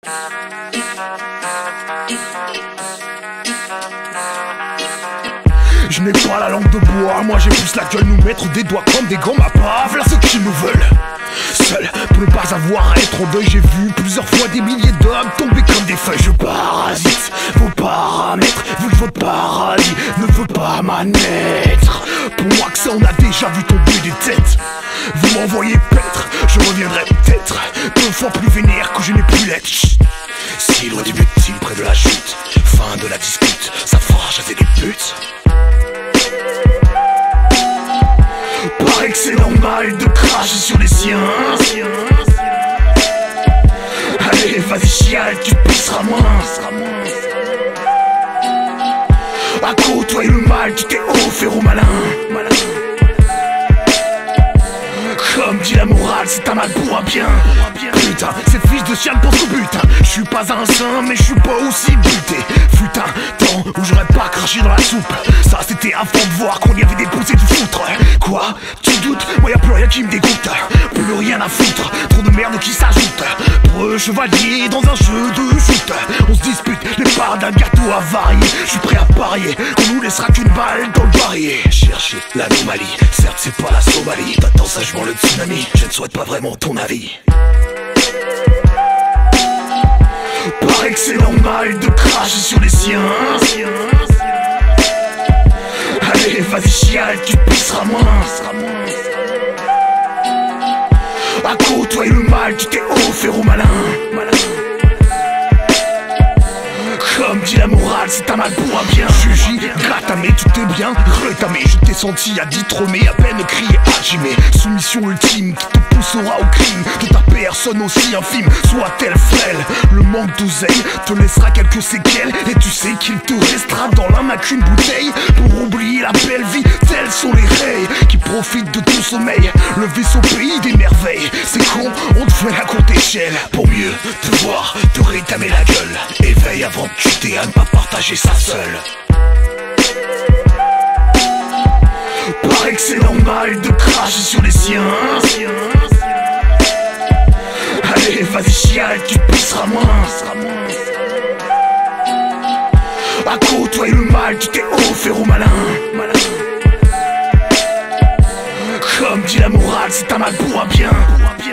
Je n'ai pas la langue de bois, moi j'ai plus la gueule, nous mettre des doigts comme des gommes à pas. Voilà ceux qui nous veulent. Seul pour ne pas avoir à être en deuil, j'ai vu plusieurs fois des milliers d'hommes tomber comme des feuilles. Je parasite vos paramètres, vu que votre paradis ne veut pas m'admettre. Pour moi que ça on a déjà vu tomber des têtes. Vous m'envoyez paître, je reviendrai peut-être 2 fois plus vénère que je n'ai pu l'être. Si loin du but, si près de la chute, fin de la dispute, ça fera chasser des putes. Paraît que c'est normal de cracher sur les siens. Allez, vas-y chiale, tu pisseras moins. À côtoyer le mal, tu t'es offert au malin. Comme dit la morale, c'est un mal pour un bien. Putain, ces fils de chien pensent au butin. Je suis pas un saint, mais je suis pas aussi buté. Fut un temps où j'aurais pas craché dans la soupe. Ça c'était avant de voir qu'on y avait déposé du foutre. Quoi? Tu doutes? Moi y'a plus rien qui me dégoûte. Plus rien à foutre, trop de merde qui s'ajoute. Preux chevalier dans un jeu de foot. On se dispute les parts d'un gâteau avarié. Je suis prêt à parier qu'on nous laissera qu'une balle dans le barillet. Chercher l'anomalie, certes c'est pas la Somalie. T'attends sagement le tsunami, je ne souhaite pas vraiment ton avis. Paraît que c'est normal de cracher sur les siens. Allez, vas-y chiale, tu pisseras moins. À côtoyer le mal, tu t'es offert au malin. Comme dit la morale, c'est un mal pour un bien. Jugi, gratamé, tout est bien retamé. Je t'ai senti à ditromé, à peine crier Hajime. Soumission ultime qui te poussera au crime de ta personne aussi infime soit-elle frêle. Le manque d'oseille te laissera quelques séquelles. Et tu sais qu'il te restera dans la main qu'une bouteille pour oublier la belle vie. Tels sont les rays qui profitent de ton sommeil. Le vaisseau pays des merveilles. C'est con, on te fait à courte échelle. Pour mieux te voir, te rétamer la gueule. Éveille avant de chuter, à ne pas partager ça seul. Paraît que c'est normal de cracher sur les siens. Allez, vas-y chiale, tu pisseras moins. À côtoyer le mal, tu t'es offert au malin. Comme dit la morale, c'est un mal pour un bien.